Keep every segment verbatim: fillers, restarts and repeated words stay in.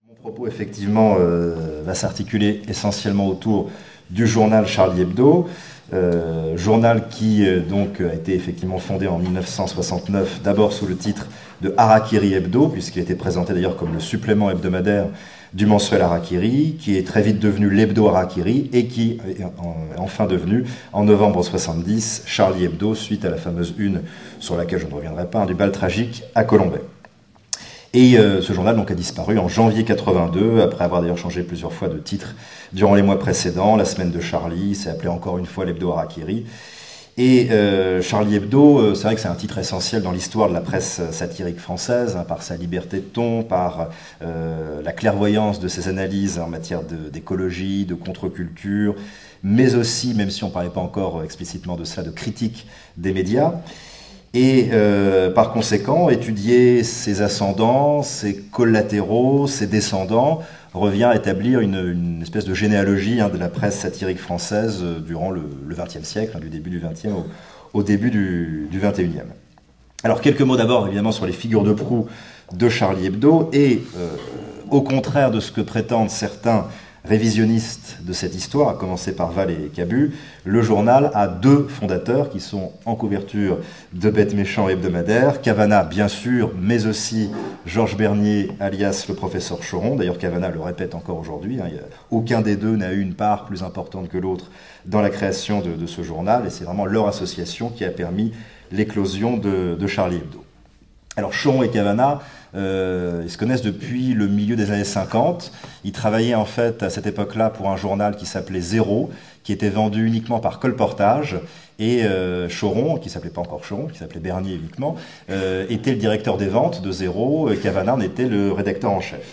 Mon propos, effectivement, euh, va s'articuler essentiellement autour du journal Charlie Hebdo, euh, journal qui euh, donc a été effectivement fondé en mille neuf cent soixante-neuf, d'abord sous le titre de Harakiri Hebdo, puisqu'il était présenté d'ailleurs comme le supplément hebdomadaire du mensuel Harakiri, qui est très vite devenu l'Hebdo Harakiri et qui est enfin devenu, en novembre soixante-dix, Charlie Hebdo, suite à la fameuse une sur laquelle je ne reviendrai pas, hein, du bal tragique à Colombey. Et euh, ce journal donc a disparu en janvier quatre-vingt-deux, après avoir d'ailleurs changé plusieurs fois de titre durant les mois précédents. La semaine de Charlie, c'est appelé encore une fois l'Hebdo Harakiri. Et euh, Charlie Hebdo, euh, c'est vrai que c'est un titre essentiel dans l'histoire de la presse satirique française, hein, par sa liberté de ton, par euh, la clairvoyance de ses analyses en matière d'écologie, de, de contre-culture, mais aussi, même si on ne parlait pas encore explicitement de cela, de critique des médias. Et euh, par conséquent, étudier ses ascendants, ses collatéraux, ses descendants, revient à établir une, une espèce de généalogie hein, de la presse satirique française euh, durant le vingtième siècle, hein, du début du vingtième au, au début du, du vingt et unième. Alors quelques mots d'abord évidemment sur les figures de proue de Charlie Hebdo, et euh, au contraire de ce que prétendent certains révisionnistes de cette histoire, à commencer par Val et Cabu, le journal a deux fondateurs qui sont en couverture de Bête Méchant hebdomadaire, Cavana bien sûr, mais aussi Georges Bernier alias le professeur Choron. D'ailleurs Cavana le répète encore aujourd'hui, hein, aucun des deux n'a eu une part plus importante que l'autre dans la création de, de ce journal, et c'est vraiment leur association qui a permis l'éclosion de, de Charlie Hebdo. Alors Choron et Cavana, euh, ils se connaissent depuis le milieu des années cinquante. Ils travaillaient en fait à cette époque-là pour un journal qui s'appelait Zéro, qui était vendu uniquement par colportage. Et euh, Choron, qui s'appelait pas encore Choron, qui s'appelait Bernier uniquement, euh, était le directeur des ventes de Zéro. Cavana en était le rédacteur en chef.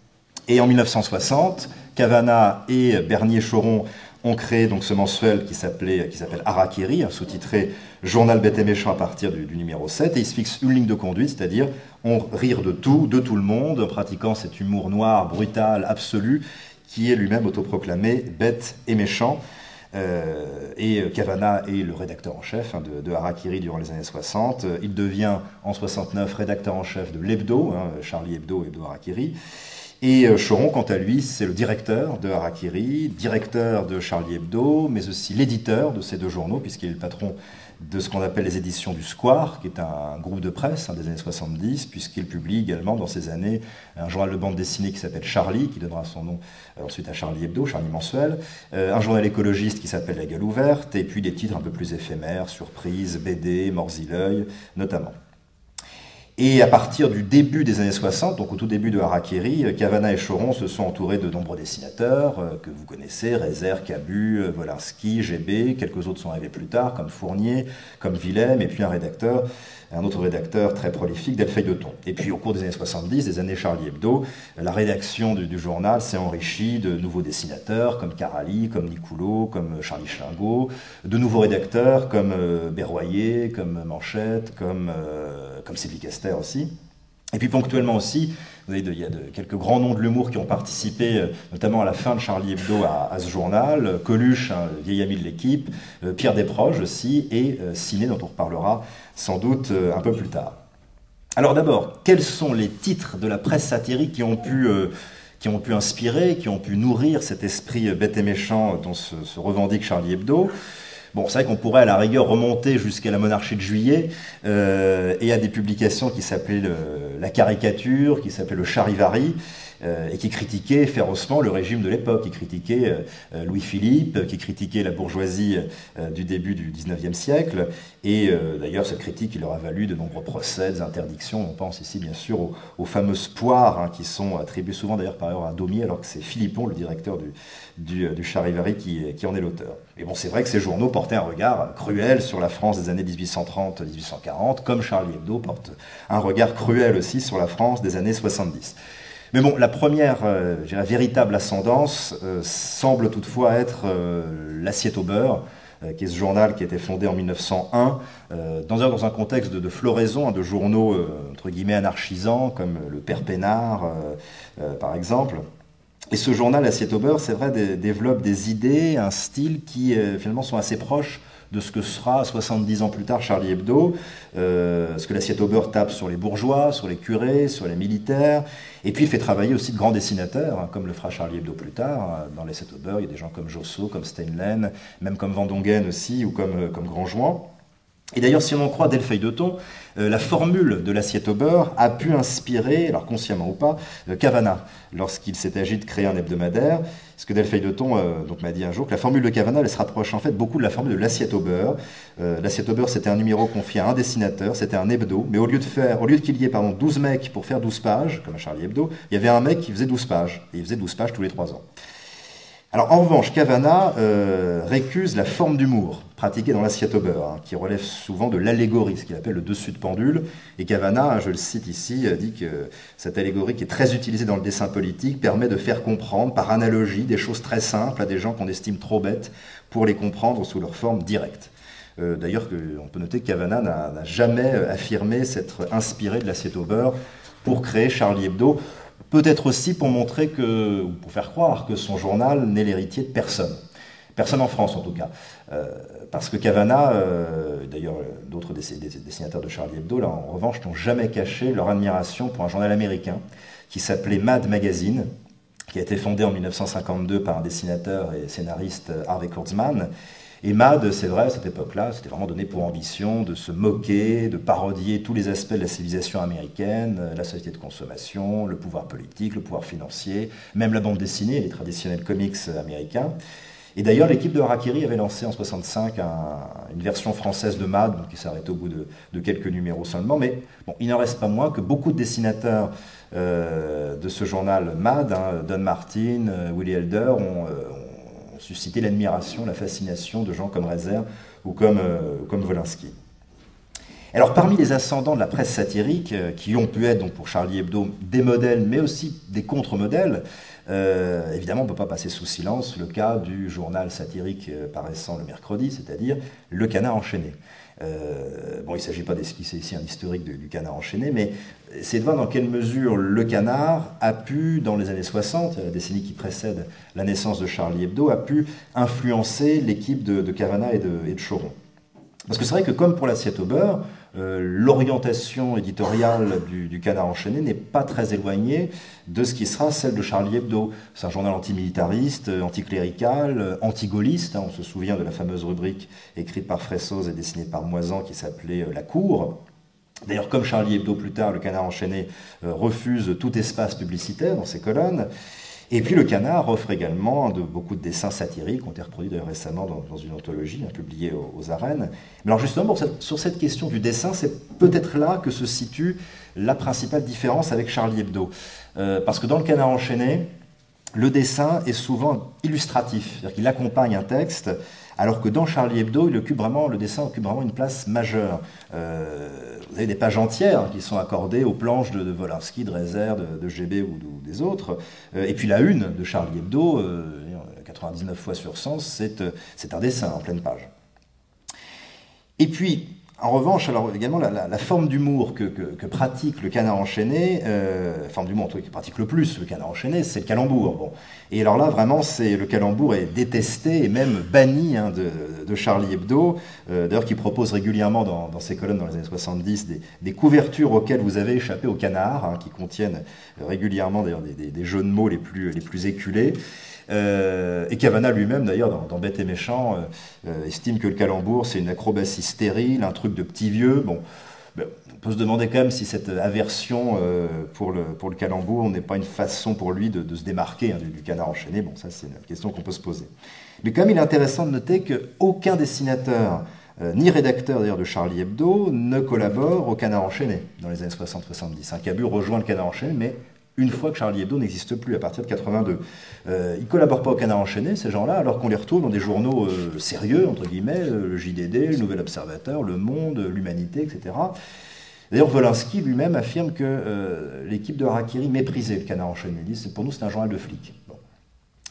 Et en mille neuf cent soixante, Cavana et Bernier-Choron ont créé donc ce mensuel qui s'appelait, qui s'appelle Harakiri, sous-titré Journal Bête et Méchant à partir du, du numéro sept, et ils se fixent une ligne de conduite, c'est-à-dire on rire de tout, de tout le monde, en pratiquant cet humour noir, brutal, absolu, qui est lui-même autoproclamé Bête et Méchant. Euh, et Cavana est le rédacteur en chef hein, de, de Harakiri durant les années soixante. Il devient en soixante-neuf rédacteur en chef de l'Hebdo, hein, Charlie Hebdo, Hebdo Harakiri. Et Choron, quant à lui, c'est le directeur de Harakiri, directeur de Charlie Hebdo, mais aussi l'éditeur de ces deux journaux, puisqu'il est le patron de ce qu'on appelle les éditions du Square, qui est un groupe de presse hein, des années soixante-dix, puisqu'il publie également dans ces années un journal de bande dessinée qui s'appelle Charlie, qui donnera son nom euh, ensuite à Charlie Hebdo, Charlie mensuel, euh, un journal écologiste qui s'appelle La Gueule ouverte, et puis des titres un peu plus éphémères, Surprise, B D, Morzilœil, notamment. Et à partir du début des années soixante, donc au tout début de Harakiri, Cavana et Choron se sont entourés de nombreux dessinateurs euh, que vous connaissez, Rézère, Cabu, euh, Wolinski, G B, quelques autres sont arrivés plus tard, comme Fournier, comme Willem, et puis un rédacteur, un autre rédacteur très prolifique, Delfeil de Thon. Et puis au cours des années soixante-dix, des années Charlie Hebdo, la rédaction du, du journal s'est enrichie de nouveaux dessinateurs, comme Carali, comme Nicoulot, comme Charlie Schlingot, de nouveaux rédacteurs comme euh, Berroyer, comme Manchette, comme, euh, comme Sylvie Castel aussi. Et puis ponctuellement aussi, vous avez de, il y a de, quelques grands noms de l'humour qui ont participé, notamment à la fin de Charlie Hebdo à, à ce journal, Coluche, un vieil ami de l'équipe, euh, Pierre Desproges aussi, et euh, Ciné, dont on reparlera sans doute euh, un peu plus tard. Alors d'abord, quels sont les titres de la presse satirique qui ont pu, euh, qui ont pu inspirer, qui ont pu nourrir cet esprit bête et méchant dont se, se revendique Charlie Hebdo ? Bon, c'est vrai qu'on pourrait à la rigueur remonter jusqu'à la monarchie de Juillet euh, et à des publications qui s'appelaient La Caricature, qui s'appelaient le Charivari, euh, et qui critiquaient férocement le régime de l'époque, qui critiquaient euh, Louis-Philippe, qui critiquaient la bourgeoisie euh, du début du dix-neuvième siècle. Et euh, d'ailleurs, cette critique, il leur a valu de nombreux procès, des interdictions. On pense ici, bien sûr, aux, aux fameuses poires, hein, qui sont attribuées souvent d'ailleurs par ailleurs à Daumier, alors que c'est Philippon, le directeur du, du, du Charivari, qui, qui en est l'auteur. Et bon, c'est vrai que ces journaux portaient un regard cruel sur la France des années dix-huit cent trente à dix-huit cent quarante, comme Charlie Hebdo porte un regard cruel aussi sur la France des années soixante-dix. Mais bon, la première, euh, je dirais, véritable ascendance euh, semble toutefois être euh, l'Assiette au beurre, euh, qui est ce journal qui a été fondé en mille neuf cent un, euh, dans, un, dans un contexte de, de floraison, hein, de journaux, euh, entre guillemets, anarchisants, comme le Père Pénard, euh, euh, par exemple. Et ce journal, Assiette au beurre, c'est vrai, dé développe des idées, un style qui, euh, finalement, sont assez proches de ce que sera soixante-dix ans plus tard Charlie Hebdo, euh, parce que l'assiette au beurre tape sur les bourgeois, sur les curés, sur les militaires, et puis il fait travailler aussi de grands dessinateurs, hein, comme le fera Charlie Hebdo plus tard. Dans l'assiette au beurre, il y a des gens comme Josso, comme Steinlen, même comme Van Dongen aussi, ou comme, comme Grandjouan. Et d'ailleurs, si on en croit Delfeil de Thon, euh, la formule de l'assiette au beurre a pu inspirer, alors consciemment ou pas, euh, Cavana, lorsqu'il s'est agi de créer un hebdomadaire. Parce que Delfeil de Thon euh, donc, m'a dit un jour que la formule de Cavana, elle se rapproche en fait beaucoup de la formule de l'assiette au beurre. Euh, l'assiette au beurre, c'était un numéro confié à un dessinateur, c'était un hebdo, mais au lieu de faire, au lieu qu'il y ait pardon, douze mecs pour faire douze pages, comme à Charlie Hebdo, il y avait un mec qui faisait douze pages, et il faisait douze pages tous les trois ans. Alors en revanche, Cavana euh, récuse la forme d'humour pratiquée dans l'assiette au beurre, hein, qui relève souvent de l'allégorie, ce qu'il appelle le dessus de pendule. Et Cavana, je le cite ici, dit que cette allégorie, qui est très utilisée dans le dessin politique, permet de faire comprendre par analogie des choses très simples à des gens qu'on estime trop bêtes pour les comprendre sous leur forme directe. Euh, D'ailleurs, on peut noter que Cavana n'a jamais affirmé s'être inspiré de l'assiette au beurre pour créer Charlie Hebdo. Peut-être aussi pour montrer que, ou pour faire croire que son journal n'est l'héritier de personne. Personne en France en tout cas. Euh, parce que Cavana, euh, d'ailleurs d'autres dessinateurs de Charlie Hebdo, là en revanche, n'ont jamais caché leur admiration pour un journal américain qui s'appelait Mad Magazine, qui a été fondé en mille neuf cent cinquante-deux par un dessinateur et scénariste Harvey Kurtzman. Et Mad, c'est vrai, à cette époque-là, c'était vraiment donné pour ambition de se moquer, de parodier tous les aspects de la civilisation américaine, la société de consommation, le pouvoir politique, le pouvoir financier, même la bande dessinée, les traditionnels comics américains. Et d'ailleurs, l'équipe de Harakiri avait lancé en soixante-cinq un, une version française de Mad, donc qui s'est arrêtée au bout de, de quelques numéros seulement. Mais bon, il n'en reste pas moins que beaucoup de dessinateurs euh, de ce journal Mad, hein, Don Martin, euh, Willie Elder, ont, euh, ont suscité l'admiration, la fascination de gens comme Reiser ou comme, euh, comme Wolinski. Alors, parmi les ascendants de la presse satirique, euh, qui ont pu être donc pour Charlie Hebdo des modèles, mais aussi des contre-modèles, euh, évidemment, on ne peut pas passer sous silence le cas du journal satirique euh, paraissant le mercredi, c'est-à-dire Le Canard enchaîné. Euh, bon, il ne s'agit pas d'esquisser ici un historique du, du Canard enchaîné, mais c'est de voir dans quelle mesure Le Canard a pu, dans les années soixante, la décennie qui précède la naissance de Charlie Hebdo, a pu influencer l'équipe de, de Cavana et de, et de Choron. Parce que c'est vrai que comme pour l'assiette au beurre, euh, l'orientation éditoriale du, du Canard enchaîné n'est pas très éloignée de ce qui sera celle de Charlie Hebdo. C'est un journal antimilitariste, anticlérical, anti-gaulliste. Hein, on se souvient de la fameuse rubrique écrite par Fressoz et dessinée par Moisan qui s'appelait « La Cour ». D'ailleurs, comme Charlie Hebdo plus tard, le Canard enchaîné euh, refuse tout espace publicitaire dans ses colonnes. Et puis le Canard offre également de, beaucoup de dessins satiriques, qui ont été reproduits d'ailleurs récemment dans, dans une anthologie hein, publiée aux, aux arènes. Mais alors justement, pour cette, sur cette question du dessin, c'est peut-être là que se situe la principale différence avec Charlie Hebdo. Euh, parce que dans le Canard enchaîné, le dessin est souvent illustratif, c'est-à-dire qu'il accompagne un texte, alors que dans Charlie Hebdo, il occupe vraiment, le dessin occupe vraiment une place majeure. Euh, vous avez des pages entières qui sont accordées aux planches de, de Wolinski, de Reiser, de, de G B ou, de, ou des autres. Euh, et puis la une de Charlie Hebdo, euh, quatre-vingt-dix-neuf fois sur cent, c'est, c'est un dessin en pleine page. Et puis, en revanche, alors également la, la, la forme d'humour que, que, que pratique le Canard enchaîné, euh, forme d'humour que pratique le plus le Canard enchaîné, c'est le calembour. Bon. Et alors là, vraiment, c'est, le calembour est détesté et même banni hein, de, de Charlie Hebdo, euh, d'ailleurs qui propose régulièrement dans, dans ses colonnes dans les années soixante-dix des, des couvertures auxquelles vous avez échappé au canard, hein, qui contiennent régulièrement d'ailleurs des, des, des jeux de mots les plus, les plus éculés. Euh, et Cavana lui-même, d'ailleurs, dans, dans Bête et Méchant, euh, euh, estime que le calembour, c'est une acrobatie stérile, un truc de petit vieux. Bon, ben, on peut se demander quand même si cette aversion euh, pour, le, pour le calembour n'est pas une façon pour lui de, de se démarquer hein, du, du Canard enchaîné. Bon, ça, c'est une question qu'on peut se poser. Mais quand même, il est intéressant de noter qu'aucun dessinateur, euh, ni rédacteur d'ailleurs de Charlie Hebdo, ne collabore au Canard enchaîné dans les années soixante soixante-dix. Un Cabu rejoint le Canard enchaîné, mais une fois que Charlie Hebdo n'existe plus à partir de quatre-vingt-deux. Euh, ils ne collaborent pas au Canard enchaîné, ces gens-là, alors qu'on les retrouve dans des journaux euh, sérieux, entre guillemets, euh, le J D D, le Nouvel Observateur, Le Monde, l'Humanité, et cetera. D'ailleurs, Wolinski lui-même affirme que euh, l'équipe de Harakiri méprisait le Canard enchaîné. Il dit, pour nous, c'est un journal de flics. Bon.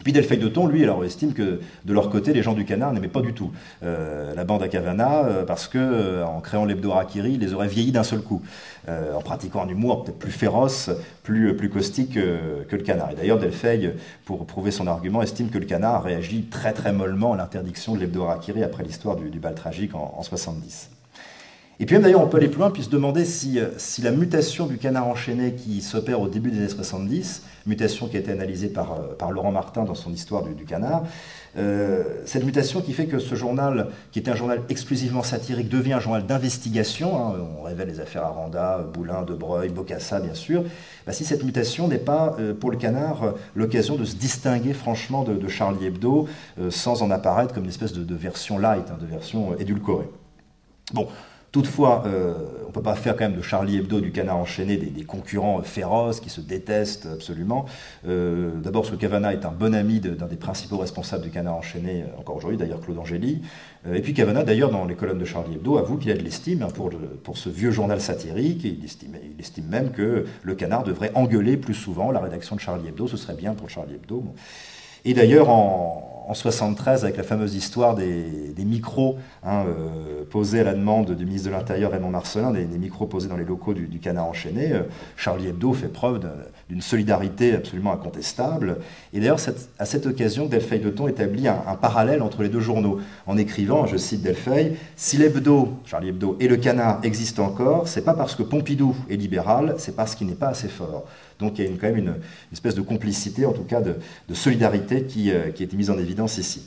Puis Delfeil-de-Thon, lui, alors estime que de leur côté, les gens du Canard n'aimaient pas du tout euh, la bande à Cavana euh, parce que euh, en créant l'hebdo Harakiri, ils les auraient vieillis d'un seul coup, euh, en pratiquant un humour peut-être plus féroce, plus, plus caustique euh, que le Canard. Et d'ailleurs, Delfeil, pour prouver son argument, estime que le Canard réagit très très mollement à l'interdiction de l'hebdo Harakiri après l'histoire du, du bal tragique en, en soixante-dix. Et puis même d'ailleurs, on peut aller plus loin, puis se demander si, si la mutation du Canard enchaîné qui s'opère au début des années soixante-dix, mutation qui a été analysée par, par Laurent Martin dans son histoire du, du Canard, euh, cette mutation qui fait que ce journal, qui était un journal exclusivement satirique, devient un journal d'investigation, hein, on révèle les affaires Aranda, Boulin, Debreuil, Bocassa bien sûr, bah, si cette mutation n'est pas euh, pour le Canard euh, l'occasion de se distinguer franchement de, de Charlie Hebdo, euh, sans en apparaître comme une espèce de, de version light, hein, de version euh, édulcorée. Bon. Toutefois, euh, on ne peut pas faire quand même de Charlie Hebdo, du Canard enchaîné, des, des concurrents féroces qui se détestent absolument. Euh, D'abord parce que Cavana est un bon ami d'un des principaux responsables du Canard enchaîné, encore aujourd'hui, d'ailleurs Claude Angély. Euh, et puis Cavana, d'ailleurs, dans les colonnes de Charlie Hebdo, avoue qu'il a de l'estime hein, pour, pour ce vieux journal satirique. Et il, estime, il estime même que le Canard devrait engueuler plus souvent la rédaction de Charlie Hebdo. Ce serait bien pour Charlie Hebdo. Bon. Et d'ailleurs, en... En soixante-treize, avec la fameuse histoire des, des micros hein, euh, posés à la demande du ministre de l'Intérieur Raymond Marcellin, des, des micros posés dans les locaux du, du Canard enchaîné, euh, Charlie Hebdo fait preuve d'une solidarité absolument incontestable. Et d'ailleurs, à cette occasion, Delfeil-de-Thon établit un, un parallèle entre les deux journaux, en écrivant, je cite Delfeil, « Si l'Hebdo, Charlie Hebdo, et le Canard existent encore, c'est pas parce que Pompidou est libéral, c'est parce qu'il n'est pas assez fort. » Donc il y a une, quand même une, une espèce de complicité, en tout cas de, de solidarité qui, euh, qui a été mise en évidence ici.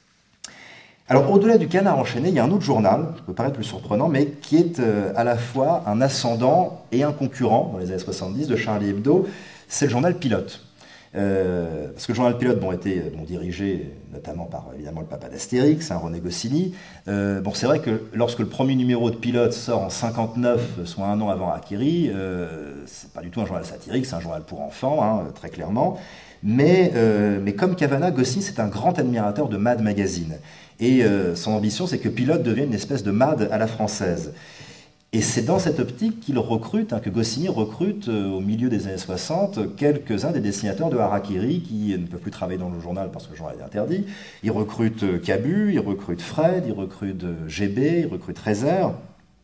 Alors au-delà du Canard enchaîné, il y a un autre journal, qui peut paraître plus surprenant, mais qui est euh, à la fois un ascendant et un concurrent dans les années soixante-dix de Charlie Hebdo, c'est le journal Pilote. Euh, parce que le journal Pilote bon, était bon, dirigé notamment par évidemment le papa d'Astérix, hein, René Goscinny. Euh, bon, c'est vrai que lorsque le premier numéro de Pilote sort en cinquante-neuf, soit un an avant Harakiri, euh, c'est pas du tout un journal satirique, c'est un journal pour enfants, hein, très clairement. Mais, euh, mais comme Cavana, Goscinny c'est un grand admirateur de Mad Magazine. Et euh, son ambition, c'est que Pilote devienne une espèce de Mad à la française. Et c'est dans cette optique qu'il recrute, hein, que Goscinny recrute euh, au milieu des années soixante quelques-uns des dessinateurs de Harakiri qui ne peuvent plus travailler dans le journal parce que le journal est interdit. Il recrute euh, Cabu, il recrute Fred, il recrute euh, G B, il recrute Rezer.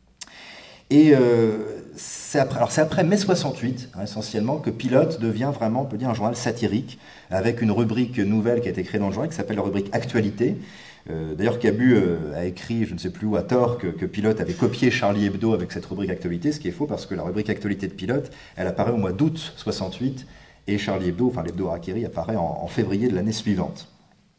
Et euh, c'est après, alors c'est après mai soixante-huit, hein, essentiellement, que Pilote devient vraiment, on peut dire, un journal satirique, avec une rubrique nouvelle qui a été créée dans le journal, qui s'appelle la rubrique Actualité. Euh, D'ailleurs, Cabu euh, a écrit, je ne sais plus où, à tort, que, que Pilote avait copié Charlie Hebdo avec cette rubrique Actualité, ce qui est faux, parce que la rubrique Actualité de Pilote, elle apparaît au mois d'août soixante-huit, et Charlie Hebdo, enfin l'Hebdo Harakiri, apparaît en, en février de l'année suivante.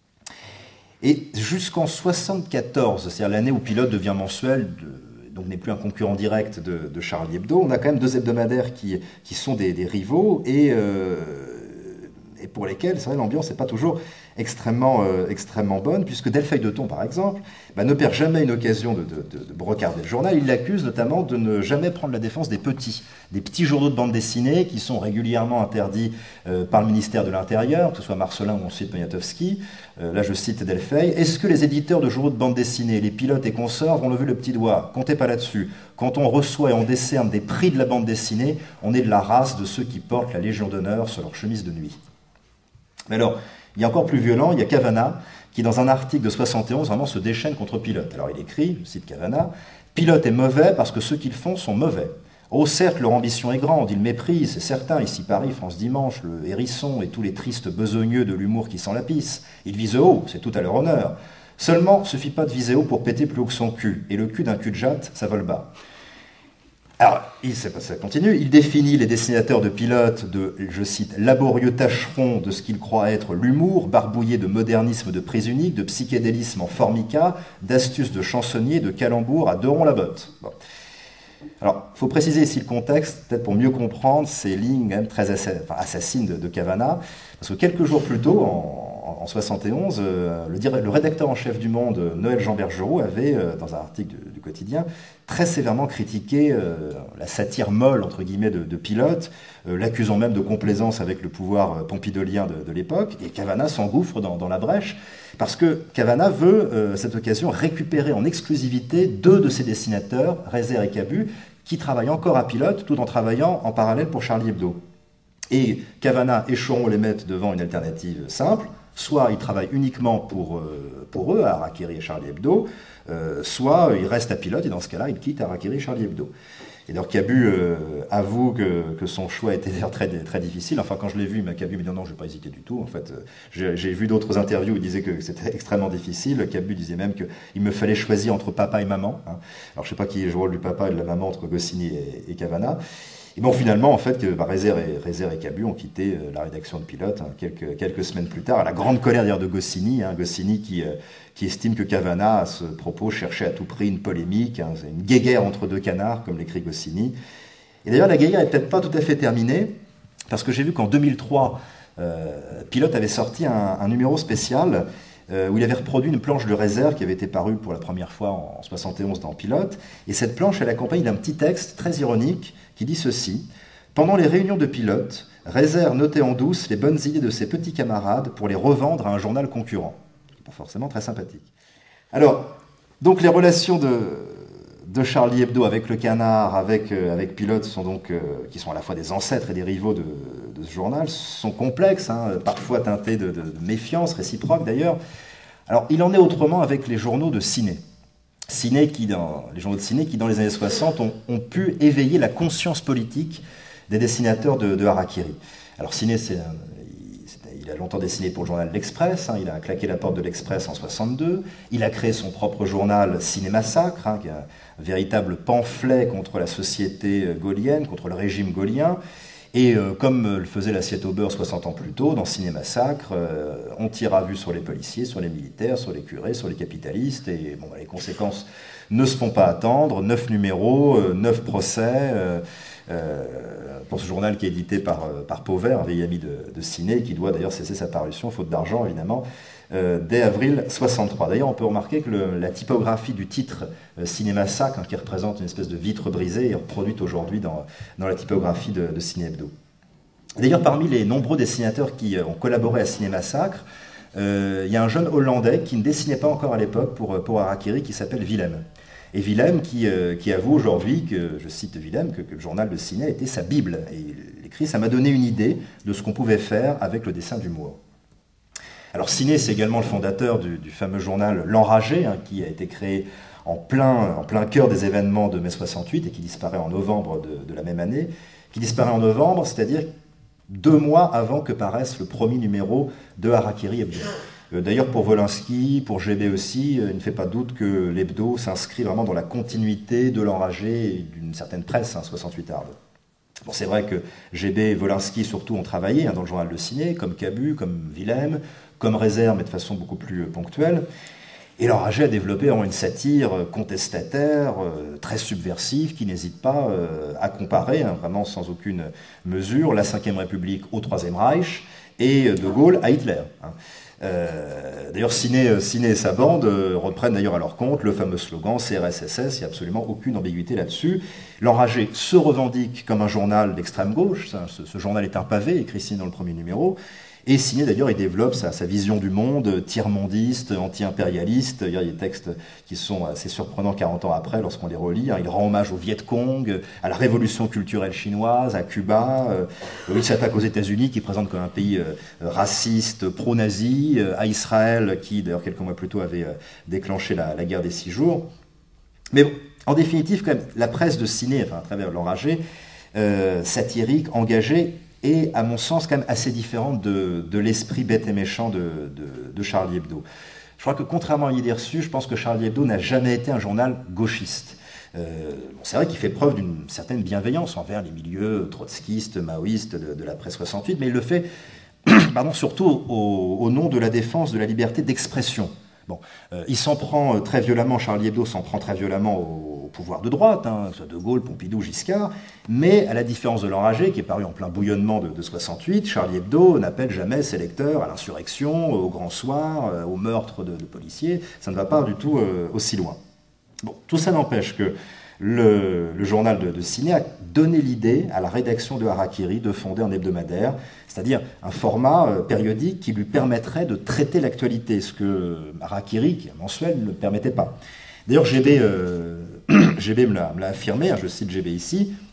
Et jusqu'en soixante-quatorze, c'est-à-dire l'année où Pilote devient mensuel, de, donc n'est plus un concurrent direct de, de Charlie Hebdo, on a quand même deux hebdomadaires qui, qui sont des, des rivaux, et, euh, et pour lesquels, c'est vrai, l'ambiance n'est pas toujours extrêmement, euh, extrêmement bonne, puisque Delfeil-de-Thon, par exemple, bah, ne perd jamais une occasion de, de, de brocarder le journal. Il l'accuse notamment de ne jamais prendre la défense des petits, des petits journaux de bande dessinée qui sont régulièrement interdits euh, par le ministère de l'Intérieur, que ce soit Marcellin ou ensuite Poniatowski. Euh, là, je cite Delfeil. « Est-ce que les éditeurs de journaux de bande dessinée, les pilotes et consorts vont lever le petit doigt? Comptez pas là-dessus. Quand on reçoit et on décerne des prix de la bande dessinée, on est de la race de ceux qui portent la Légion d'honneur sur leur chemise de nuit. » Mais alors, il y a encore plus violent, il y a Cavana, qui dans un article de soixante et onze vraiment se déchaîne contre Pilote. Alors il écrit, je cite Cavana, « Pilote est mauvais parce que ceux qu'ils font sont mauvais. Oh certes, leur ambition est grande, ils méprisent, c'est certain, ici Paris, France Dimanche, le Hérisson et tous les tristes besogneux de l'humour qui sent la pisse. Ils visent haut, c'est tout à leur honneur. Seulement, suffit pas de viser haut pour péter plus haut que son cul, et le cul d'un cul de jatte, ça vole bas. » Alors, il, ça continue, il définit les dessinateurs de Pilote de, je cite, laborieux tâcherons de ce qu'il croit être l'humour, barbouillé de modernisme de prise unique, de psychédélisme en formica, d'astuces de chansonnier, de calembour à deux ronds la botte. Bon. Alors, il faut préciser ici le contexte, peut-être pour mieux comprendre ces lignes même très assassines de, de Cavana, parce que quelques jours plus tôt, en, en soixante et onze, euh, le, le rédacteur en chef du Monde, Noël Jean Bergerot, avait, euh, dans un article du, du quotidien, très sévèrement critiqué euh, la satire molle, entre guillemets, de, de Pilote, euh, l'accusant même de complaisance avec le pouvoir pompidolien de, de l'époque, et Cavana s'engouffre dans, dans la brèche, parce que Cavana veut, euh, à cette occasion, récupérer en exclusivité deux de ses dessinateurs, Rezer et Cabu, qui travaillent encore à Pilote, tout en travaillant en parallèle pour Charlie Hebdo. Et Cavana et Choron les mettent devant une alternative simple, Soit ils travaillent uniquement pour, euh, pour eux, à Harakiri et Charlie Hebdo, euh, soit ils restent à Pilote, et dans ce cas-là, ils quittent Harakiri et Charlie Hebdo. Et alors Cabu euh, avoue que, que son choix était d'ailleurs très, très difficile. Enfin, quand je l'ai vu, Cabu me dit non, je ne vais pas hésiter du tout. En fait, j'ai, j'ai vu d'autres interviews où il disait que c'était extrêmement difficile. Cabu disait même qu'il me fallait choisir entre papa et maman. Hein. Alors, je ne sais pas qui est le rôle du papa et de la maman entre Goscinny et, et Cavana. Et bon, finalement, en fait, que, bah, Rezer et, Rezer et Cabu ont quitté euh, la rédaction de Pilote hein, quelques, quelques semaines plus tard, à la grande colère d'ailleurs de Goscinny. Hein, Goscinny qui, euh, qui estime que Cavana, à ce propos, cherchait à tout prix une polémique, hein, une guéguerre entre deux canards, comme l'écrit Goscinny. Et d'ailleurs, la guéguerre n'est peut-être pas tout à fait terminée, parce que j'ai vu qu'en deux mille trois, euh, Pilote avait sorti un, un numéro spécial euh, où il avait reproduit une planche de Rezer qui avait été parue pour la première fois en soixante et onze dans Pilote. Et cette planche, elle accompagne d'un petit texte très ironique qui dit ceci. « Pendant les réunions de Pilote, Rezer notait en douce les bonnes idées de ses petits camarades pour les revendre à un journal concurrent. » Pas forcément très sympathique. Alors, donc les relations de... de Charlie Hebdo avec Le Canard, avec, euh, avec Pilote, sont donc, euh, qui sont à la fois des ancêtres et des rivaux de, de ce journal, sont complexes, hein, parfois teintés de, de, de méfiance réciproque d'ailleurs. Alors, il en est autrement avec les journaux de ciné. Ciné qui dans, les journaux de ciné qui, dans les années soixante, ont, ont pu éveiller la conscience politique des dessinateurs de, de Harakiri. Alors, Ciné, c'est un, il a longtemps dessiné pour le journal L'Express, hein, il a claqué la porte de l'Express en soixante-deux, il a créé son propre journal Ciné Massacre, hein, qui est un véritable pamphlet contre la société gaulienne, contre le régime gaulien, et euh, comme le faisait l'Assiette au beurre soixante ans plus tôt, dans Ciné Massacre, euh, on tire à vue sur les policiers, sur les militaires, sur les curés, sur les capitalistes, et bon, les conséquences ne se font pas attendre, neuf numéros, euh, neuf procès, euh, Euh, pour ce journal qui est édité par, par Pauvert, un vieil ami de, de Ciné, qui doit d'ailleurs cesser sa parution, faute d'argent évidemment, euh, dès avril soixante-trois. D'ailleurs, on peut remarquer que le, la typographie du titre euh, Ciné Massacre, hein, qui représente une espèce de vitre brisée, est reproduite aujourd'hui dans, dans la typographie de, de Ciné Hebdo. D'ailleurs, parmi les nombreux dessinateurs qui euh, ont collaboré à Ciné Massacre, euh, il y a un jeune Hollandais qui ne dessinait pas encore à l'époque pour, pour Harakiri, qui s'appelle Willem. Et Willem qui, euh, qui avoue aujourd'hui, que, je cite Willem, que, que le journal de Ciné était sa Bible. Et il écrit « Ça m'a donné une idée de ce qu'on pouvait faire avec le dessin d'humour ». Alors Ciné, c'est également le fondateur du, du fameux journal L'Enragé, hein, qui a été créé en plein, en plein cœur des événements de mai soixante-huit et qui disparaît en novembre de, de la même année. Qui disparaît en novembre, c'est-à-dire deux mois avant que paraisse le premier numéro de Harakiri Hebdo. D'ailleurs, pour Wolinski, pour G B aussi, il ne fait pas doute que l'hebdo s'inscrit vraiment dans la continuité de l'Enragé et d'une certaine presse, hein, soixante-huitarde. Bon, c'est vrai que G B et Wolinski, surtout, ont travaillé hein, dans le journal de Ciné, comme Cabu, comme Willem, comme Rezer, mais de façon beaucoup plus ponctuelle. Et l'Enragé a développé vraiment une satire contestataire, euh, très subversive, qui n'hésite pas euh, à comparer, hein, vraiment sans aucune mesure, la cinquième République au troisième Reich et De Gaulle à Hitler. Hein. Euh, d'ailleurs, Ciné, Ciné et sa bande euh, reprennent d'ailleurs à leur compte le fameux slogan C R S S S, il n'y a absolument aucune ambiguïté là-dessus. L'Enragé se revendique comme un journal d'extrême gauche, ça, ce, ce journal est un pavé, écrit Ciné dans le premier numéro, et Ciné d'ailleurs il développe sa, sa vision du monde, tiers-mondiste, anti-impérialiste, il y a des textes qui sont assez surprenants quarante ans après lorsqu'on les relit, hein. Il rend hommage au Viet Cong, à la révolution culturelle chinoise, à Cuba, euh, il s'attaque aux États-Unis qui présentent comme un pays euh, raciste, pro-nazi, euh, à Israël qui d'ailleurs quelques mois plus tôt avait euh, déclenché la, la guerre des six jours. Mais bon, en définitive quand même, la presse de Ciné, enfin à travers l'Enragé, euh, satirique, engagée, et à mon sens quand même assez différente de, de l'esprit bête et méchant de, de, de Charlie Hebdo. Je crois que contrairement à l'idée reçue, je pense que Charlie Hebdo n'a jamais été un journal gauchiste. Euh, bon, c'est vrai qu'il fait preuve d'une certaine bienveillance envers les milieux trotskistes, maoïstes de, de l'après soixante-huit, mais il le fait pardon, surtout au, au nom de la défense de la liberté d'expression. Bon, euh, il s'en prend euh, très violemment, Charlie Hebdo s'en prend très violemment au, au pouvoir de droite, hein, soit De Gaulle, Pompidou, Giscard, mais à la différence de l'Enragé, qui est paru en plein bouillonnement de, de soixante-huit, Charlie Hebdo n'appelle jamais ses lecteurs à l'insurrection, au grand soir, euh, au meurtre de, de policiers, ça ne va pas du tout euh, aussi loin. Bon, tout ça n'empêche que le, le journal de, de Ciné a donné l'idée à la rédaction de Harakiri de fonder un hebdomadaire, c'est-à-dire un format euh, périodique qui lui permettrait de traiter l'actualité, ce que Harakiri, qui est mensuel, ne permettait pas. D'ailleurs, G B, euh, G B me l'a affirmé, hein, je cite G B ici,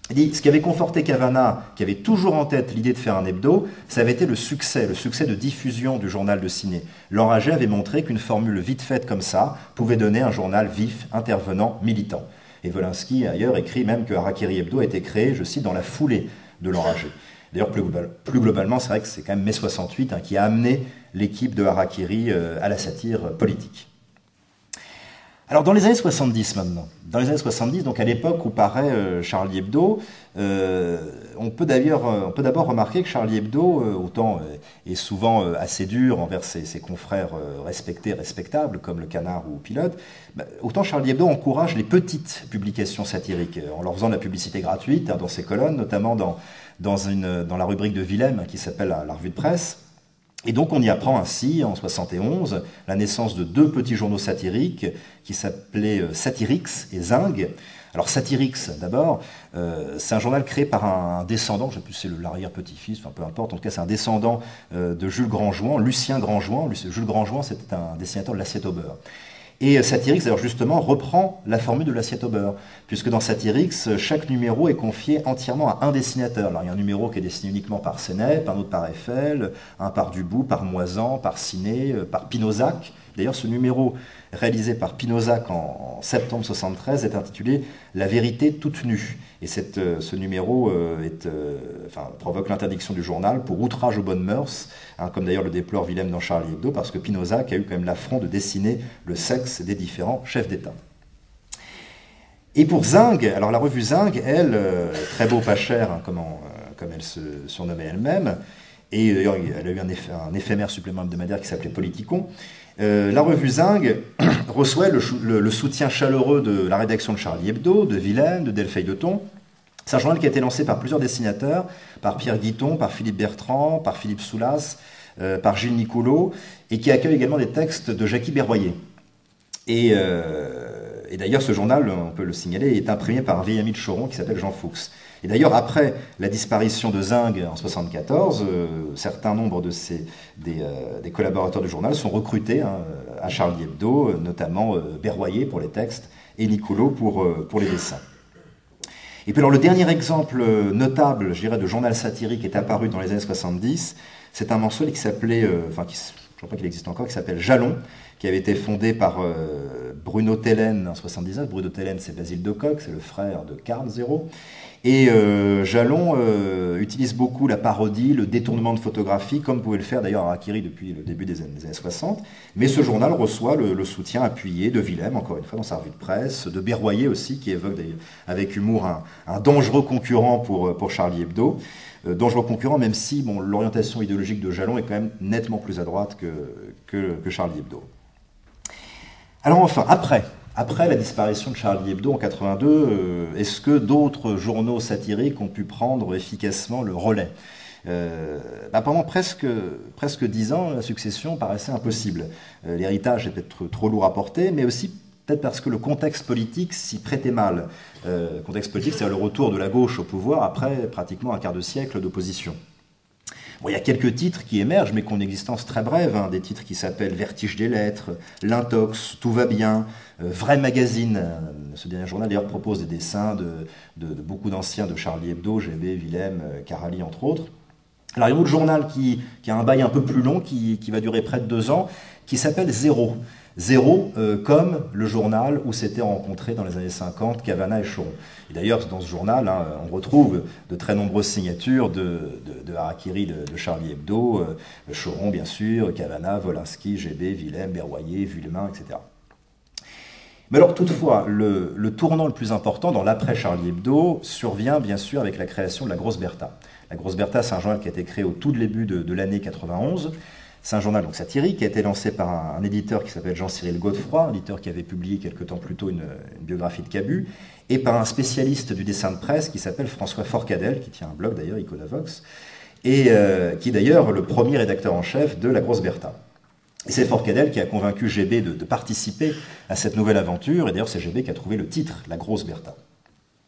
Il dit, ce qui avait conforté Kavanagh, qui avait toujours en tête l'idée de faire un hebdo, ça avait été le succès, le succès de diffusion du journal de ciné. L'enragé avait montré qu'une formule vite faite comme ça pouvait donner un journal vif, intervenant, militant. Et Wolinski, ailleurs, écrit même que Harakiri Hebdo a été créé, je cite, dans la foulée de l'enragé. D'ailleurs, plus, global, plus globalement, c'est vrai que c'est quand même mai soixante-huit hein, qui a amené l'équipe de Harakiri euh, à la satire politique. Alors, dans les années soixante-dix maintenant, dans les années soixante-dix, donc à l'époque où paraît euh, Charlie Hebdo, euh, on peut d'ailleurs, on peut d'abord remarquer que Charlie Hebdo, euh, autant euh, est souvent euh, assez dur envers ses, ses confrères euh, respectés, respectables, comme le Canard ou Pilote, bah, autant Charlie Hebdo encourage les petites publications satiriques, en leur faisant de la publicité gratuite hein, dans ses colonnes, notamment dans, dans, une, dans la rubrique de Willem qui s'appelle la, la revue de presse. Et donc on y apprend ainsi, en soixante et onze, la naissance de deux petits journaux satiriques qui s'appelaient Satyrix et Zing. Alors Satyrix, d'abord, euh, c'est un journal créé par un descendant, je ne sais plus si c'est l'arrière-petit-fils, enfin peu importe, en tout cas c'est un descendant euh, de Jules Grandjouan, Lucien Grandjouan. Jules Grandjouan, c'était un dessinateur de l'assiette au beurre. Et Satyrix, alors justement, reprend la formule de l'assiette au beurre, puisque dans Satyrix, chaque numéro est confié entièrement à un dessinateur. Alors il y a un numéro qui est dessiné uniquement par Sennep, un autre par Eiffel, un par Dubout, par Moisan, par Ciné, par Pinozac. D'ailleurs, ce numéro réalisé par Pinozac en, en septembre soixante-treize est intitulé « La vérité toute nue ». Et cette, euh, ce numéro euh, est, euh, enfin, provoque l'interdiction du journal pour outrage aux bonnes mœurs, hein, comme d'ailleurs le déplore Willem dans Charlie Hebdo, parce que Pinozac a eu quand même l'affront de dessiner le sexe des différents chefs d'État. Et pour Zing, alors la revue Zing, elle, euh, très beau pas cher, hein, comme, en, euh, comme elle se surnommait elle-même, et d'ailleurs elle a eu un, eff un éphémère supplément hebdomadaire qui s'appelait Politicon. Euh, la revue Zing reçoit le, le, le soutien chaleureux de la rédaction de Charlie Hebdo, de Willem, de Delfeil de Thon. C'est un journal qui a été lancé par plusieurs dessinateurs, par Pierre Guiton, par Philippe Bertrand, par Philippe Soulas, euh, par Gilles Nicoulot, et qui accueille également des textes de Jackie Berroyer. Et, euh, et d'ailleurs, ce journal, on peut le signaler, est imprimé par un vieil ami de Choron qui s'appelle Jean Fuchs. Et d'ailleurs, après la disparition de Zing en mille neuf cent soixante-quatorze, euh, certains nombres de ces, des, euh, des collaborateurs du journal sont recrutés hein, à Charlie Hebdo, notamment euh, Berroyer pour les textes et Nicoulot pour, euh, pour les dessins. Et puis alors le dernier exemple notable, je dirais, de journal satirique est apparu dans les années soixante-dix, c'est un mensuel qui s'appelait, euh, enfin, qui, je ne crois pas qu'il existe encore, qui s'appelle Jalon, qui avait été fondé par euh, Bruno Tellen en soixante-dix-neuf. Bruno Tellen, c'est Basile de Kock, c'est le frère de Karl Zéro. Et euh, Jalon euh, utilise beaucoup la parodie, le détournement de photographie, comme pouvait le faire d'ailleurs Harakiri depuis le début des années, des années soixante. Mais ce journal reçoit le, le soutien appuyé de Willem, encore une fois, dans sa revue de presse, de Berroyer aussi, qui évoque avec humour un, un dangereux concurrent pour, pour Charlie Hebdo. Euh, dangereux concurrent, même si bon, l'orientation idéologique de Jalon est quand même nettement plus à droite que, que, que Charlie Hebdo. Alors enfin, après, après la disparition de Charlie Hebdo en quatre-vingt-deux, euh, est-ce que d'autres journaux satiriques ont pu prendre efficacement le relais ? euh, bah Pendant presque, presque dix ans, la succession paraissait impossible. Euh, L'héritage est peut-être trop lourd à porter, mais aussi peut-être parce que le contexte politique s'y prêtait mal. Euh, le contexte politique, c'est le retour de la gauche au pouvoir après pratiquement un quart de siècle d'opposition. Bon, il y a quelques titres qui émergent, mais qui ont une existence très brève, hein, des titres qui s'appellent Vertige des lettres, L'Intox, Tout va bien, euh, Vrai Magazine. Euh, ce dernier journal d'ailleurs propose des dessins de, de, de beaucoup d'anciens de Charlie Hebdo, G B, Willem, euh, Carali entre autres. Alors il y a un autre journal qui, qui a un bail un peu plus long, qui, qui va durer près de deux ans, qui s'appelle Zéro. Zéro, euh, comme le journal où s'étaient rencontrés dans les années cinquante Kavanagh et Choron. Et d'ailleurs, dans ce journal, hein, on retrouve de très nombreuses signatures de, de, de Harakiri, de, de Charlie Hebdo, euh, Choron bien sûr, Kavanagh, Wolinski, G B, Willem, Berroyer, Villemain, et cetera. Mais alors toutefois, le, le tournant le plus important dans l'après-Charlie Hebdo survient bien sûr avec la création de la Grosse Bertha. La Grosse Bertha, c'est un journal qui a été créé au tout début de, de l'année quatre-vingt-onze. C'est un journal donc satirique qui a été lancé par un, un éditeur qui s'appelle Jean-Cyril Godefroy, un éditeur qui avait publié quelque temps plus tôt une, une biographie de Cabu, et par un spécialiste du dessin de presse qui s'appelle François Forcadell, qui tient un blog d'ailleurs, Iconavox, et euh, qui est d'ailleurs le premier rédacteur en chef de la Grosse Bertha. Et c'est Forcadell qui a convaincu G B de, de participer à cette nouvelle aventure, et d'ailleurs c'est G B qui a trouvé le titre, La Grosse Bertha.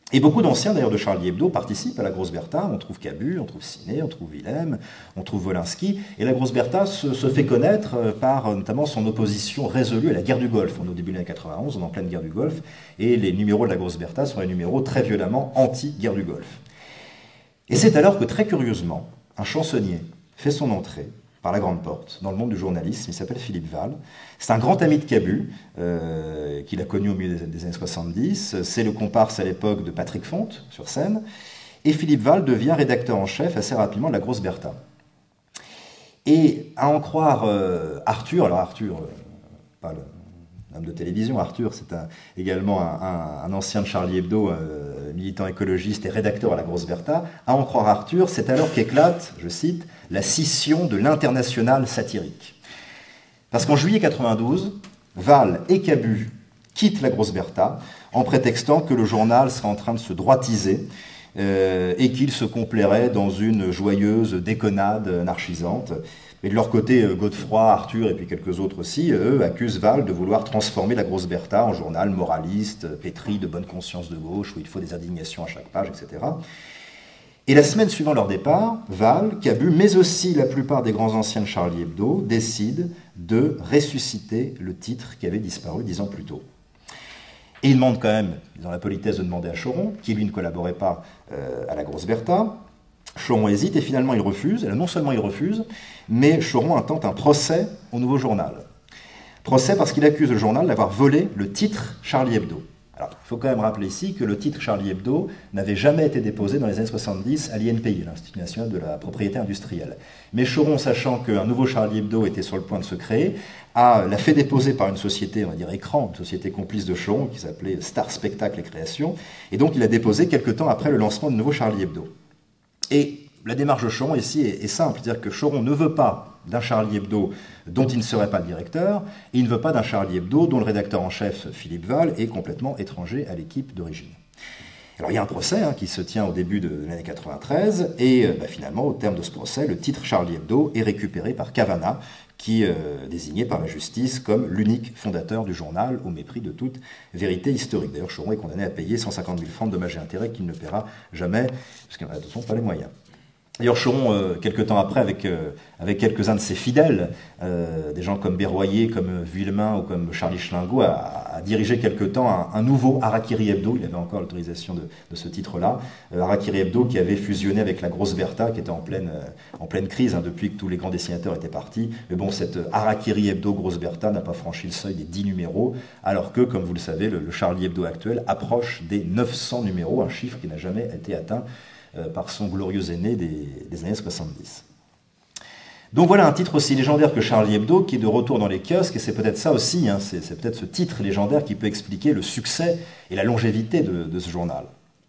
Et beaucoup d'anciens, d'ailleurs, de Charlie Hebdo participent à la Grosse Bertha. On trouve Cabu, on trouve Ciné, on trouve Willem, on trouve Wolinski. Et la Grosse Bertha se, se fait connaître par notamment son opposition résolue à la guerre du Golfe. On est au début des années quatre-vingt-onze, on est en pleine guerre du Golfe. Et les numéros de la Grosse Bertha sont des numéros très violemment anti-guerre du Golfe. Et c'est alors que, très curieusement, un chansonnier fait son entrée par la grande porte, dans le monde du journalisme. Il s'appelle Philippe Val. C'est un grand ami de Cabu, euh, qu'il a connu au milieu des, des années soixante-dix. C'est le comparse à l'époque de Patrick Fonte, sur scène. Et Philippe Val devient rédacteur en chef assez rapidement de la Grosse Bertha. Et à en croire euh, Arthur, alors Arthur, euh, pas le... l'homme de télévision, Arthur, c'est un, également un, un, un ancien de Charlie Hebdo, euh, militant écologiste et rédacteur à la Grosse Bertha. À en croire Arthur, c'est alors qu'éclate, je cite, la scission de l'international satirique. Parce qu'en juillet quatre-vingt-douze, Val et Cabu quittent la Grosse Bertha en prétextant que le journal serait en train de se droitiser euh, et qu'il se complairait dans une joyeuse déconnade anarchisante. Et de leur côté, Godefroy, Arthur et puis quelques autres aussi, eux, accusent Val de vouloir transformer la Grosse Bertha en journal moraliste, pétri de bonne conscience de gauche, où il faut des indignations à chaque page, et cetera. Et la semaine suivant leur départ, Val, Cabu, mais aussi la plupart des grands anciens de Charlie Hebdo, décident de ressusciter le titre qui avait disparu dix ans plus tôt. Et ils demandent quand même, ils ont la politesse de demander à Choron, qui lui ne collaborait pas euh, à la Grosse Bertha. Choron hésite et finalement il refuse. Et non seulement il refuse, mais Choron intente un procès au Nouveau Journal. Procès parce qu'il accuse le journal d'avoir volé le titre Charlie Hebdo. Alors, il faut quand même rappeler ici que le titre Charlie Hebdo n'avait jamais été déposé dans les années soixante-dix à l'I N P I, l'Institut national de la propriété industrielle. Mais Choron, sachant qu'un nouveau Charlie Hebdo était sur le point de se créer, a, l'a fait déposer par une société, on va dire écran, une société complice de Choron, qui s'appelait Star Spectacle et Création, et donc il a déposé quelque temps après le lancement du nouveau Charlie Hebdo. Et la démarche de Choron ici est, est simple, c'est-à-dire que Choron ne veut pas d'un Charlie Hebdo dont il ne serait pas le directeur, et il ne veut pas d'un Charlie Hebdo dont le rédacteur en chef, Philippe Val, est complètement étranger à l'équipe d'origine. Alors il y a un procès hein, qui se tient au début de l'année quatre-vingt-treize, et bah, finalement, au terme de ce procès, le titre Charlie Hebdo est récupéré par Cavana, qui est euh, désigné par la justice comme l'unique fondateur du journal, au mépris de toute vérité historique. D'ailleurs, Choron est condamné à payer cent cinquante mille francs de dommages et intérêts qu'il ne paiera jamais, parce qu'il n'en a de toute façon pas les moyens. D'ailleurs, Choron, euh, quelques temps après, avec, euh, avec quelques-uns de ses fidèles, euh, des gens comme Berroyer, comme Villemain ou comme Charlie Schlingo, a, a dirigé quelque temps un, un nouveau Harakiri Hebdo. Il avait encore l'autorisation de, de ce titre-là. Euh, Harakiri Hebdo qui avait fusionné avec la Grosse Bertha, qui était en pleine, euh, en pleine crise hein, depuis que tous les grands dessinateurs étaient partis. Mais bon, cette Harakiri Hebdo Grosse Bertha n'a pas franchi le seuil des dix numéros, alors que, comme vous le savez, le, le Charlie Hebdo actuel approche des neuf cents numéros, un chiffre qui n'a jamais été atteint par son glorieux aîné des, des années soixante-dix. Donc voilà un titre aussi légendaire que Charlie Hebdo qui est de retour dans les kiosques, et c'est peut-être ça aussi, hein, c'est, c'est peut-être ce titre légendaire qui peut expliquer le succès et la longévité de, de ce journal.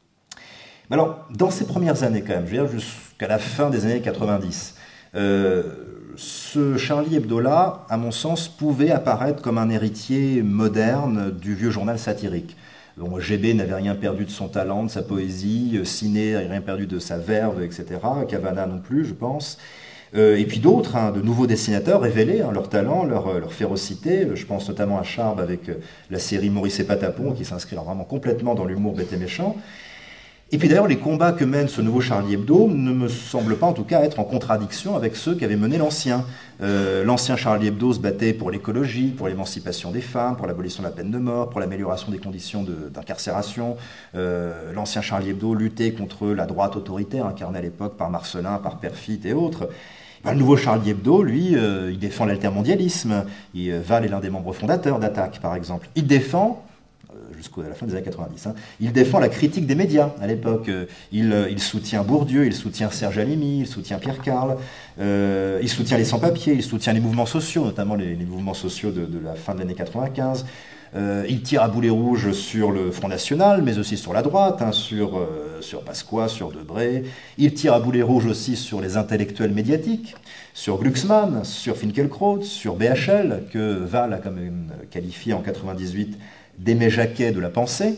Mais alors, dans ces premières années quand même, je veux dire jusqu'à la fin des années quatre-vingt-dix, euh, ce Charlie Hebdo-là, à mon sens, pouvait apparaître comme un héritier moderne du vieux journal satirique. Bon, G B n'avait rien perdu de son talent, de sa poésie, Ciné n'avait rien perdu de sa verve, et cetera. Cavana non plus, je pense. Euh, et puis d'autres, hein, de nouveaux dessinateurs révélaient hein, leur talent, leur, leur férocité. Je pense notamment à Charb avec la série Maurice et Patapon, qui s'inscrit vraiment complètement dans l'humour bête et méchant. Et puis d'ailleurs, les combats que mène ce nouveau Charlie Hebdo ne me semblent pas en tout cas être en contradiction avec ceux qu'avait mené l'ancien. Euh, l'ancien Charlie Hebdo se battait pour l'écologie, pour l'émancipation des femmes, pour l'abolition de la peine de mort, pour l'amélioration des conditions de, d'incarcération. Euh, l'ancien Charlie Hebdo luttait contre la droite autoritaire, incarnée à l'époque par Marcelin, par Perfit et autres. Ben, le nouveau Charlie Hebdo, lui, euh, il défend l'altermondialisme. Il, Val est l'un des membres fondateurs d'Attaque, par exemple. Il défend... jusqu'à la fin des années quatre-vingt-dix. Hein. Il défend la critique des médias à l'époque. Il, il soutient Bourdieu, il soutient Serge Halimi, il soutient Pierre Carl, euh, il soutient les sans-papiers, il soutient les mouvements sociaux, notamment les, les mouvements sociaux de, de la fin de l'année quatre-vingt-quinze. Euh, il tire à boulet rouge sur le Front National, mais aussi sur la droite, hein, sur, euh, sur Pasqua, sur Debré. Il tire à boulet rouge aussi sur les intellectuels médiatiques, sur Glucksmann, sur Finkielkraut, sur B H L, que Val a quand même qualifié en quatre-vingt-dix-huit d'Aimé Jacquet de la pensée.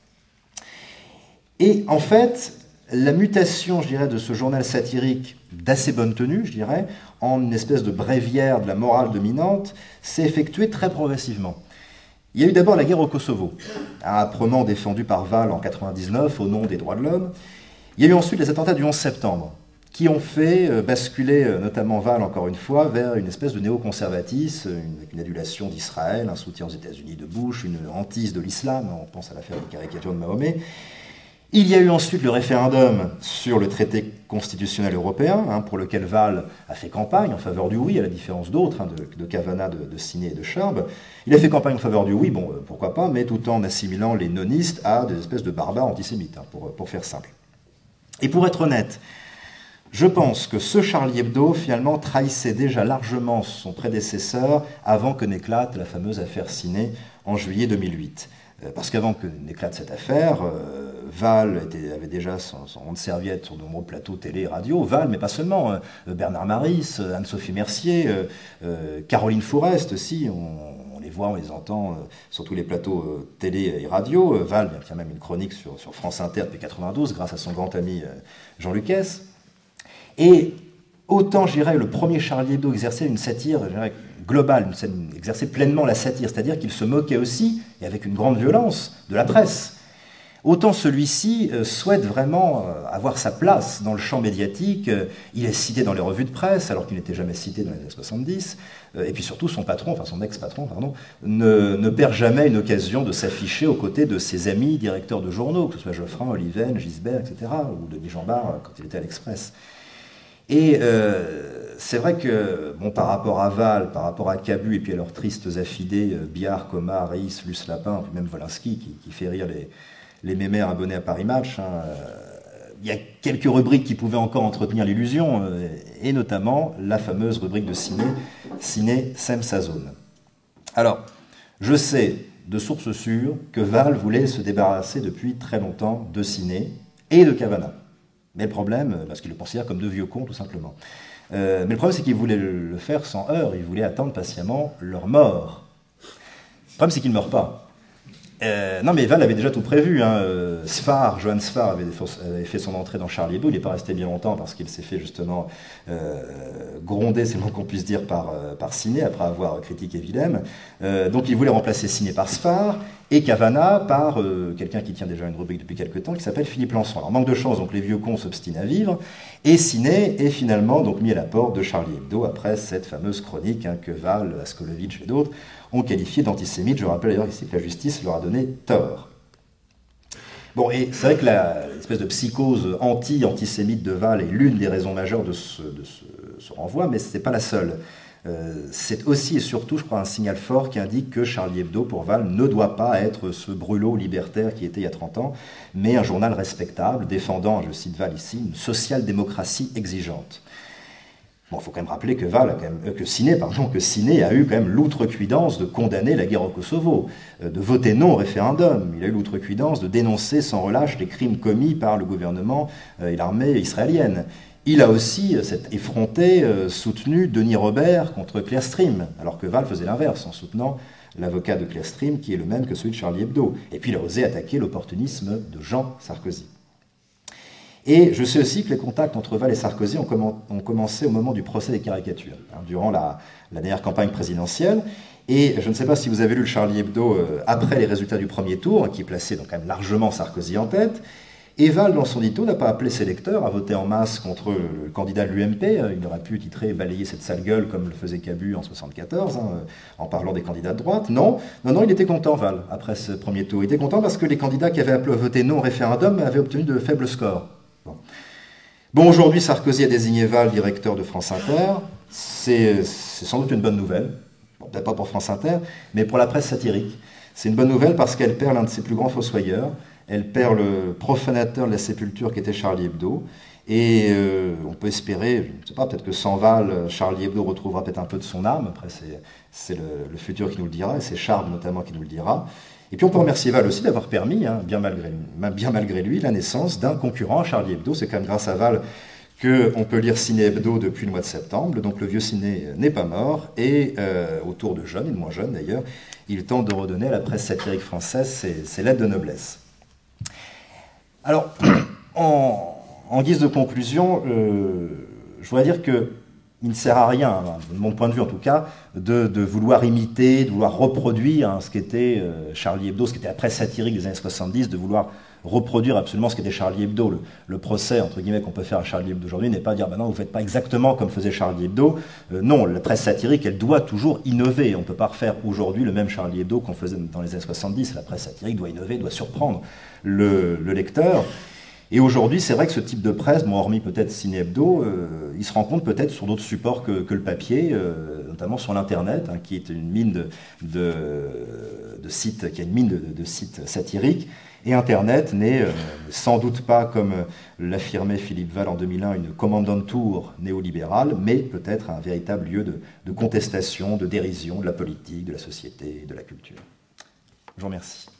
Et en fait, la mutation, je dirais, de ce journal satirique d'assez bonne tenue, je dirais, en une espèce de bréviaire de la morale dominante, s'est effectuée très progressivement. Il y a eu d'abord la guerre au Kosovo, âprement défendue par Val en quatre-vingt-dix-neuf au nom des droits de l'homme. Il y a eu ensuite les attentats du onze septembre, qui ont fait basculer notamment Val, encore une fois, vers une espèce de néoconservatisme, une, une adulation d'Israël, un soutien aux États-Unis de Bush, une hantise de l'islam, on pense à l'affaire des caricatures de Mahomet. Il y a eu ensuite le référendum sur le traité constitutionnel européen, hein, pour lequel Val a fait campagne en faveur du oui, à la différence d'autres, hein, de, de Cavana, de, de Siné et de Charb. Il a fait campagne en faveur du oui, bon, euh, pourquoi pas, mais tout en assimilant les nonistes à des espèces de barbares antisémites, hein, pour, pour faire simple. Et pour être honnête, je pense que ce Charlie Hebdo, finalement, trahissait déjà largement son prédécesseur avant que n'éclate la fameuse affaire Siné en juillet deux mille huit. Euh, parce qu'avant que n'éclate cette affaire, euh, Val était, avait déjà son, son rond de serviette sur de nombreux plateaux télé et radio. Val, mais pas seulement. Euh, Bernard Maris, Anne-Sophie Mercier, euh, euh, Caroline Fourest aussi, on, on les voit, on les entend euh, sur tous les plateaux euh, télé et radio. Euh, Val, il y a même une chronique sur, sur France Inter depuis quatre-vingt-douze, grâce à son grand ami euh, Jean Lucas. Et autant, je dirais, le premier Charlie Hebdo exerçait une satire, je dirais, globale, une, exerçait pleinement la satire, c'est-à-dire qu'il se moquait aussi, et avec une grande violence, de la presse. Autant celui-ci euh, souhaite vraiment euh, avoir sa place dans le champ médiatique. Euh, il est cité dans les revues de presse, alors qu'il n'était jamais cité dans les années soixante-dix. Euh, et puis surtout, son patron, enfin son ex-patron, pardon, ne, ne perd jamais une occasion de s'afficher aux côtés de ses amis directeurs de journaux, que ce soit Geoffrin, Oliven, Gisbert, et cetera, ou Denis Jambard, euh, quand il était à l'Express. Et euh, c'est vrai que, bon, par rapport à Val, par rapport à Cabu, et puis à leurs tristes affidés, euh, Biard, Comard, Ries, Luce Lapin, puis même Wolinski, qui, qui fait rire les, les mémères abonnés à Paris Match, hein, euh, il y a quelques rubriques qui pouvaient encore entretenir l'illusion, euh, et notamment la fameuse rubrique de Ciné, Ciné Sem sa zone. Alors, je sais, de sources sûres, que Val voulait se débarrasser depuis très longtemps de Ciné et de Cavana. Mais le problème, parce qu'il le considère comme deux vieux cons, tout simplement. Euh, mais le problème, c'est qu'il voulait le faire sans heurts, il voulait attendre patiemment leur mort. Le problème, c'est qu'ils ne meurent pas. Euh, non, mais Val avait déjà tout prévu. Hein. Sfar, Johann Sfar avait, avait fait son entrée dans Charlie Hebdo. Il n'est pas resté bien longtemps parce qu'il s'est fait justement euh, gronder, c'est le moins qu'on puisse dire, par, euh, par Ciné, après avoir critiqué Willem. Euh, donc il voulait remplacer Ciné par Sfar et Cavana par euh, quelqu'un qui tient déjà une rubrique depuis quelques temps, qui s'appelle Philippe Lançon. Alors manque de chance, donc les vieux cons s'obstinent à vivre. Et Ciné est finalement donc mis à la porte de Charlie Hebdo après cette fameuse chronique, hein, que Val, Askolovitch et d'autres ont qualifié d'antisémite. Je rappelle d'ailleurs ici que la justice leur a donné tort. Bon, et c'est vrai que l'espèce de psychose anti-antisémite de Val est l'une des raisons majeures de ce, de ce, ce renvoi, mais ce n'est pas la seule. Euh, c'est aussi et surtout, je crois, un signal fort qui indique que Charlie Hebdo, pour Val, ne doit pas être ce brûlot libertaire qui était il y a trente ans, mais un journal respectable, défendant, je cite Val ici, une social-démocratie exigeante. Bon, il faut quand même rappeler que Val a quand même, euh, que Ciné, pardon, que Ciné a eu quand même l'outrecuidance de condamner la guerre au Kosovo, euh, de voter non au référendum. Il a eu l'outrecuidance de dénoncer sans relâche les crimes commis par le gouvernement euh, et l'armée israélienne. Il a aussi, euh, cet effronté, euh, soutenu Denis Robert contre Clearstream, alors que Val faisait l'inverse, en soutenant l'avocat de Clearstream, qui est le même que celui de Charlie Hebdo. Et puis il a osé attaquer l'opportunisme de Jean Sarkozy. Et je sais aussi que les contacts entre Val et Sarkozy ont, comm ont commencé au moment du procès des caricatures, hein, durant la, la dernière campagne présidentielle. Et je ne sais pas si vous avez lu le Charlie Hebdo euh, après les résultats du premier tour, hein, qui plaçait donc quand même largement Sarkozy en tête. Et Val, dans son dito, n'a pas appelé ses lecteurs à voter en masse contre le candidat de l'U M P. Il aurait pu titrer « Balayer cette sale gueule » comme le faisait Cabu en soixante-quatorze, hein, en parlant des candidats de droite. Non, non, non, il était content, Val, après ce premier tour. Il était content parce que les candidats qui avaient appelé à voter non au référendum avaient obtenu de faibles scores. Bon, bon aujourd'hui, Sarkozy a désigné Val directeur de France Inter. C'est sans doute une bonne nouvelle. Bon, peut-être pas pour France Inter, mais pour la presse satirique. C'est une bonne nouvelle parce qu'elle perd l'un de ses plus grands fossoyeurs. Elle perd le profanateur de la sépulture qui était Charlie Hebdo. Et euh, on peut espérer, je ne sais pas, peut-être que sans Val, Charlie Hebdo retrouvera peut-être un peu de son âme. Après, c'est le, le futur qui nous le dira, et c'est Charles notamment qui nous le dira. Et puis on peut remercier Val aussi d'avoir permis, hein, bien, malgré, bien malgré lui, la naissance d'un concurrent à Charlie Hebdo. C'est quand même grâce à Val qu'on peut lire Ciné Hebdo depuis le mois de septembre. Donc le vieux Ciné n'est pas mort. Et euh, autour de jeunes, et de moins jeunes d'ailleurs, il tente de redonner à la presse satirique française ses, ses lettres de noblesse. Alors, en, en guise de conclusion, euh, je voudrais dire que il ne sert à rien, de mon point de vue en tout cas, de, de vouloir imiter, de vouloir reproduire hein, ce qu'était euh, Charlie Hebdo, ce qui était la presse satirique des années soixante-dix, de vouloir reproduire absolument ce qu'était Charlie Hebdo. Le, le procès, entre guillemets, qu'on peut faire à Charlie Hebdo aujourd'hui n'est pas de dire, bah non, vous ne faites pas exactement comme faisait Charlie Hebdo. Euh, non, la presse satirique, elle doit toujours innover. On ne peut pas refaire aujourd'hui le même Charlie Hebdo qu'on faisait dans les années soixante-dix. La presse satirique doit innover, doit surprendre le, le lecteur. Et aujourd'hui, c'est vrai que ce type de presse, bon, hormis peut-être Ciné Hebdo, euh, il se rencontre peut-être sur d'autres supports que, que le papier, euh, notamment sur l'Internet, hein, qui est une mine de, de, de sites, qui a une mine de, de sites satiriques. Et Internet n'est euh, sans doute pas, comme l'affirmait Philippe Val en deux mille un, une commandanture néolibérale, mais peut-être un véritable lieu de, de contestation, de dérision de la politique, de la société et de la culture. Je vous remercie.